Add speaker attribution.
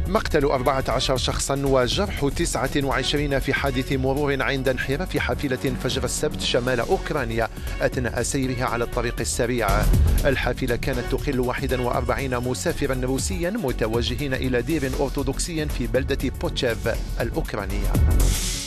Speaker 1: مقتل 14 شخصا وجرح 29 في حادث مرور عند انحراف حافلة فجر السبت شمال أوكرانيا أثناء سيرها على الطريق السريع. الحافلة كانت تقل 41 مسافرا روسيا متوجهين إلى دير أرثوذكسي في بلدة بوتشيف الأوكرانية.